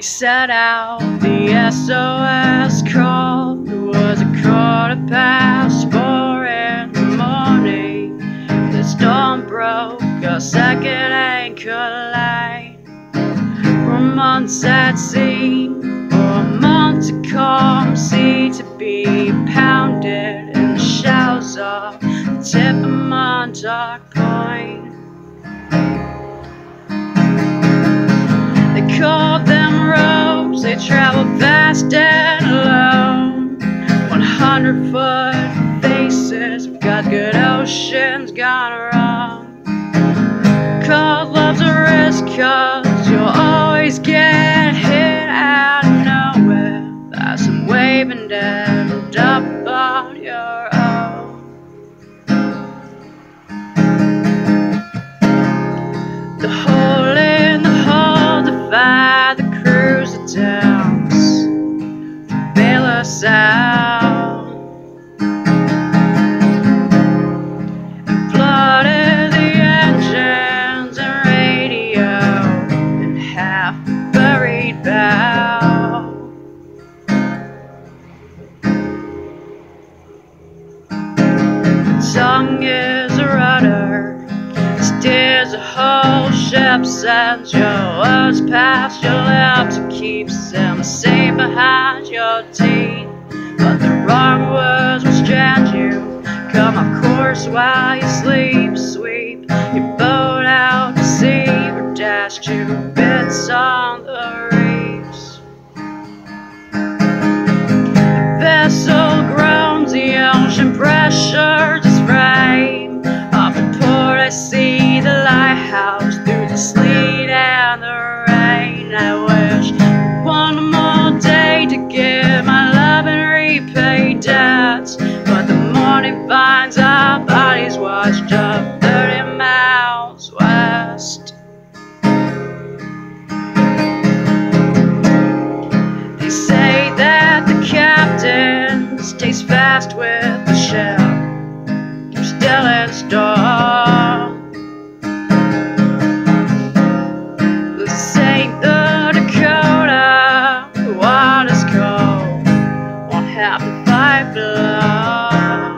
set out the SOS call. It was 4:15 in the morning. The storm broke a second anchor light. For months at sea, for a month to calm sea, to be pounded in the shells off the tip of Montauk Point. They called them ropes, they traveled fast and alone. 100-foot faces, we've got good oceans gone wrong. Called love's a risk, 'cause you'll always get hit out of nowhere by some waving dead up on your own. The hole in the hull defied the cruiser downs to bail us out, and flooded the engines and radio in half buried bow. The tongue is a rudder, steers the whole ship, sends your words past your lips, and keeps them safe behind your teeth. But the wrong words will strand you, come off course while you sleep. Sweep your boat out to sea, or dash to bits on the reefs. The vessel groans, the ocean pressure just frame. Off the port I see the lighthouse through the sleet and the rain. I wish one more day to give my love and repay debts, but the morning finds our bodies washed up 30 miles west. They say that the captain stays fast with the ship, keeps still in storm. This ain't the Dakota, the water's cold, won't have to fight for love.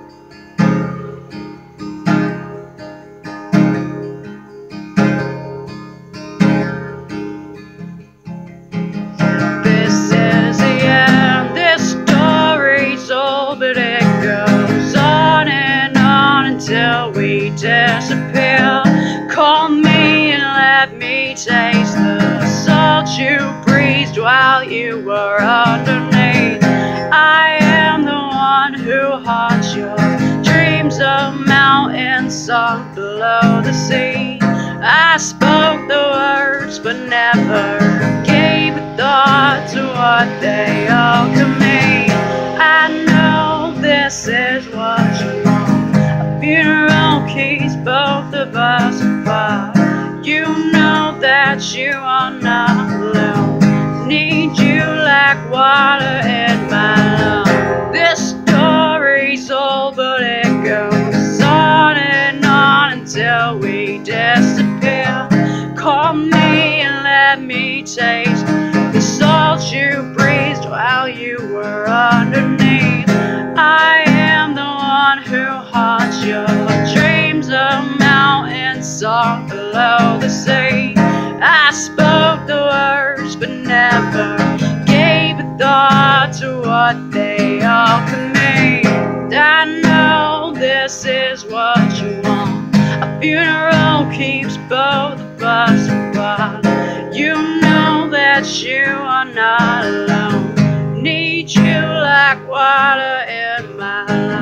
This is the end, this story's old, but it goes on and on until we disappear. Call me and let me taste the salt you breathed while you were underneath. I am the one who haunts your dreams of mountains sunk below the sea. I spoke the words but never gave a thought to what they all could mean. I know this is what you want, a funeral keeps both of us apart. You know that you are not alone, need you like water in my lungs. This story's old, but it goes on and on until we disappear. Call me and let me taste the salt you breathed while you were underneath. I am the one who haunts your dreams of mountains sunk below the sea. I spoke the words but never gave a thought to what they all could mean. I know this is what you want, a funeral keeps both of us apart. You know that you are not alone, need you like water in my life.